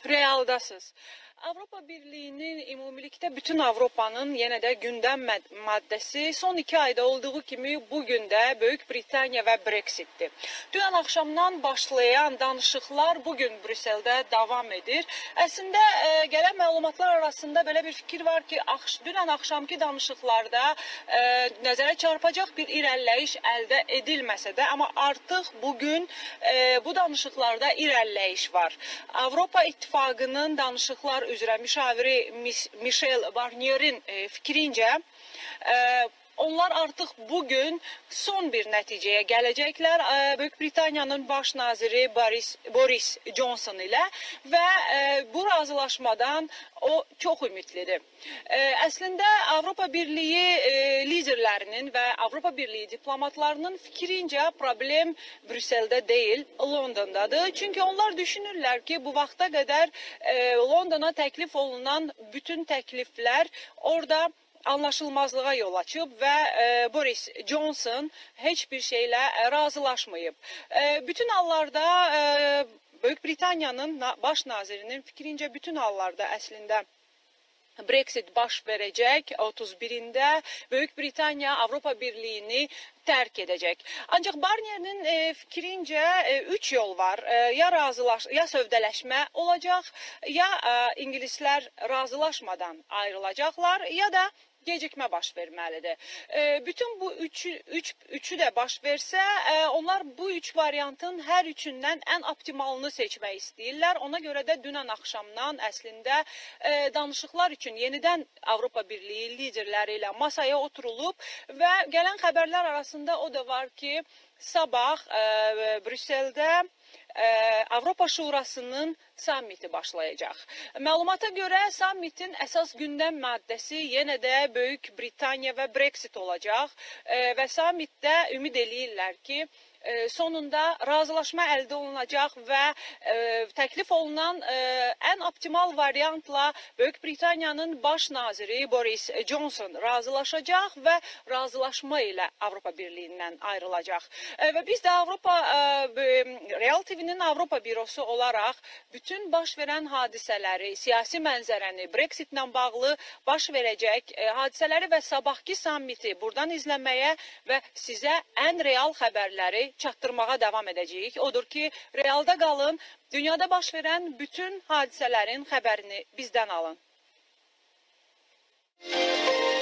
Realdasınız. Avropa Birliği'nin ümumilikdə bütün Avropanın yenə də gündəm maddəsi son 2 ayda olduğu kimi bugün də Böyük Britaniya və Brexit'tir. Dünən axşamdan başlayan danışıqlar bugün Brüsseldə davam edir. Əslində gələn məlumatlar arasında belə bir fikir var ki, dünən axşamki danışıqlarda nəzərə çarpacaq bir irəliləyiş əldə edilməsə də, amma artıq bugün bu danışıqlarda irəliləyiş var. Avropa İttifaqının danışıqlar üzrə müşaviri Michel Barnier'in fikrincə, onlar artıq bugün son bir nəticəyə gələcəklər Böyük Britaniyanın baş naziri Boris Johnson ilə və bu razılaşmadan o çox ümidlidir. Əslində Avropa Birliyi liderlərinin və Avropa Birliyi diplomatlarının fikrincə problem Brüsseldə deyil, Londondadır. Çünki onlar düşünürlər ki, bu vaxta qədər Londona təklif olunan bütün təkliflər orada anlaşılmazlığa yol açıb və Boris Johnson heç bir şeylə razılaşmayıb. Bütün hallarda Böyük Britaniyanın baş nazirinin fikrincə bütün hallarda əslində Brexit baş verəcək 31-də Böyük Britaniya Avropa Birliyini tərk edəcək. Ancaq Barnier'in fikrincə 3 yol var. Ya sövdələşmə olacaq, ya İngilislər razılaşmadan ayrılacaqlar, ya da gecikmə baş verməlidir. Bütün bu üçü də baş versə, onlar bu üç variantın hər üçündən ən optimalını seçmək istəyirlər. Ona görə də dünən axşamdan əslində danışıqlar üçün yenidən Avropa Birliyi liderləri ilə masaya oturulub və gələn xəbərlər arasında o da var ki, sabah Brüsseldə Avropa Şurasının sammiti başlayacaq. Məlumata görə sammitin əsas gündəm maddəsi yenə də Böyük Britaniya və Brexit olacaq və sammitdə ümid eləyirlər ki, sonunda razılaşma əldə olunacaq və təklif olunan ən optimal variantla Böyük Britaniyanın baş naziri Boris Johnson razılaşacaq və razılaşma ilə Avropa Birliyindən ayrılacaq. Və biz də Real TV-nin Avropa bürosu olaraq bütün baş verən hadisələri, siyasi mənzərəni, Brexitlə bağlı baş verəcək hadisələri və sabahki sammiti buradan izləməyə və sizə ən real xəbərləri çatdırmağa davam edəcəyik. Odur ki, realda qalın, dünyada baş verən bütün hadisələrin xəbərini bizdən alın.